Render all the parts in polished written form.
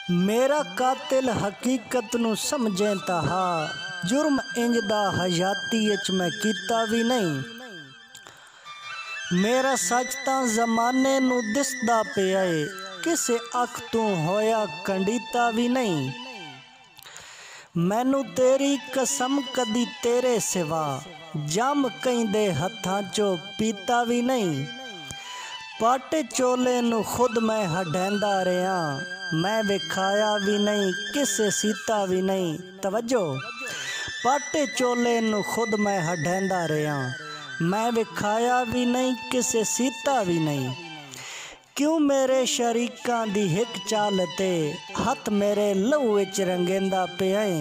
मेरा कातिल हकीकत नू समझे तहा जुर्म इंजदा हयाती इच मैं कीता भी नहीं। मेरा सच तां जमाने नू दिसदा पिया है, किसे अख तू होया कंडीता भी नहीं। मैनू तेरी कसम कदी तेरे सिवा जम कई दे हत्थां चो पीता भी नहीं। पाटे चोले नू खुद मैं हडेंदा रहा, मैं विखाया भी नहीं किसे सीता भी नहीं। तवज्जो, पाटे चोले नू खुद मैं हडेंदा रहा, मैं विखाया भी नहीं किसे सीता भी नहीं। क्यों मेरे शरीकां दी हिक चाल ते हथ मेरे लहू विच रंगेंदा पिया है।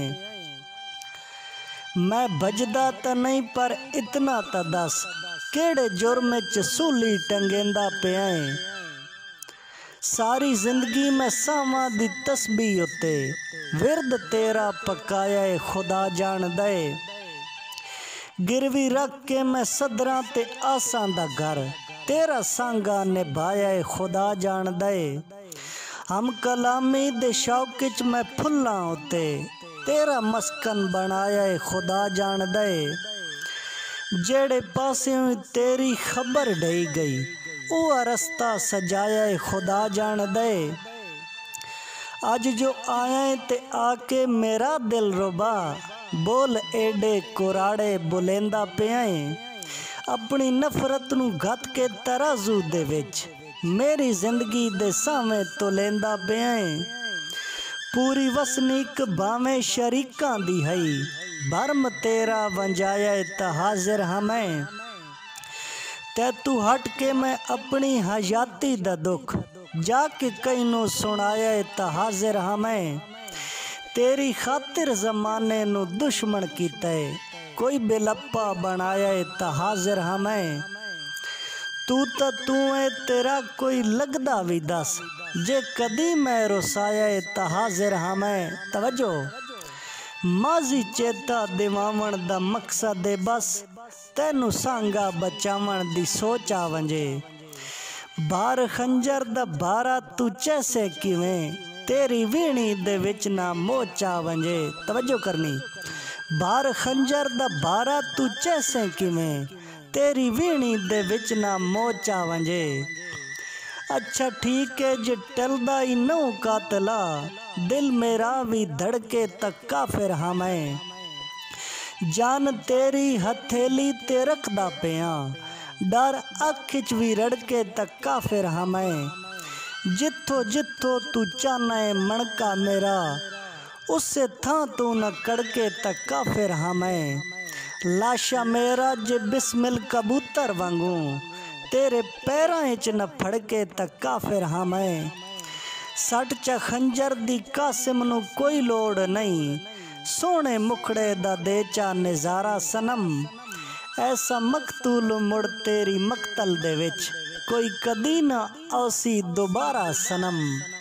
मैं बजदा त नहीं पर इतना त दस, केड़े जुर्म च सूली टंगेंदा पिया है। सारी जिंदगी मैं सावां दी तस्बीह उत्ते विरद तेरा पकाया है खुदा जान दे। गिरवी रख के मैं सदरां ते आसां दा घर तेरा सांगा निभाया है खुदा जान दे। हम कलामी दे शौक च मैं फुल्लां उत्ते तेरा मस्कन बनाया है खुदा जान दे। जेड़े पासे तेरी खबर ढई गई वो रस्ता सजाया है खुदा जान दे। अज जो आया ते आके मेरा दिल रुबा बोल एडे कुराड़े बुलेंदा पिया है। अपनी नफरत नू घत के तराजू दे विच मेरी जिंदगी दे सावें तोलेंदा पिया है। पूरी वसनीक भावें शरीकां दी हई भरम तेरा वंजाया त हाजिर हमें। ते तू हट के मैं अपनी हयाती दा दुख जाके कई नू सुनाया त हाजिर हमें। तेरी खातिर जमाने नू दुश्मन कीता है, कोई बेलप्पा बनाया त हाजिर हमें। तू है तेरा कोई लगदा भी दस, जे कदी मैं रुसाया त हाजिर हमें। तवज्जो, माजी चेता दिवावण दा मकसद है बस, तैनू सांगा बचावण दी सोचा वंजे। बार खंजर दा बारा तू चैसे किवें तेरी वीणी दे विच ना मोचा वंजे। तवज्जो करनी, बार खंजर दा बारा तू चैसे किवें तेरी वीणी दे विच ना मोचा वंजे। अच्छा ठीक है जे टलदा ही नौ कातला, दिल मेरा भी धड़के तक काफिर हमें। जान तेरी हथेली ते रखदा पिया डर अख च भी रड़के तक काफिर हमें। जिथो जिथो तू चाहना है मणका मेरा, उससे थां तू न कड़के तक काफिर हमें। लाशा मेरा जे बिस्मिल कबूतर वांगू तेरे पैरां च न फड़के तक काफिर हमें। सट च खंजर दी कासिम नू कोई लोड़ नहीं, सोने मुखड़े दा दे चा नज़ारा सनम। ऐसा मकतूल मुड़ तेरी मकतल दे विच कोई कदी ना औसी दोबारा सनम।